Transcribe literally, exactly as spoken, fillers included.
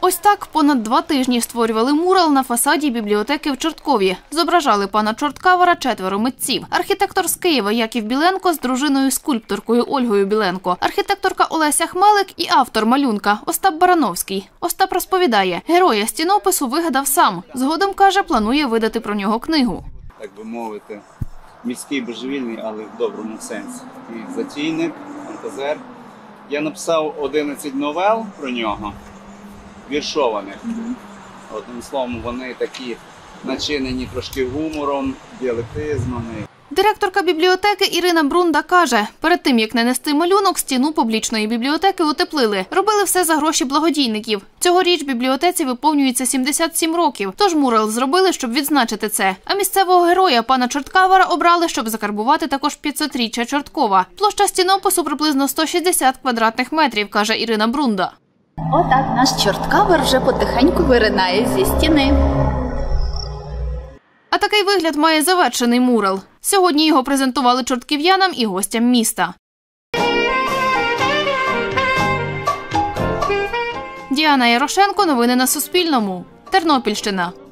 Ось так понад два тижні створювали мурал на фасаді бібліотеки в Чорткові. Зображали пана Чорткавара четверо митців. Архітектор з Києва Яків Біленко з дружиною-скульпторкою Ольгою Біленко, архітекторка Олеся Хмелик і автор малюнка Остап Барановський. Остап розповідає, героя стінопису вигадав сам. Згодом, каже, планує видати про нього книгу. Так би мовити, міський божевільний, але в доброму сенсі. І затійник, фантазер. Я написав одинадцять новел про нього, віршованих. Одним словом, вони такі начинені трошки гумором, діалектизмами. Директорка бібліотеки Ірина Брунда каже, перед тим, як нанести малюнок, стіну публічної бібліотеки утеплили. Робили все за гроші благодійників. Цьогоріч бібліотеці виповнюється сімдесят сім років, тож мурал зробили, щоб відзначити це. А місцевого героя пана Чорткавара обрали, щоб закарбувати також п'ятсотріччя Чорткова. Площа стінопису приблизно сто шістдесят квадратних метрів, каже Ірина Брунда. Отак наш Чорткавар вже потихеньку виринає зі стіни. А такий вигляд має завершений мурал. Сьогодні його презентували чортків'янам і гостям міста. Діана Ярошенко, новини на Суспільному, Тернопільщина.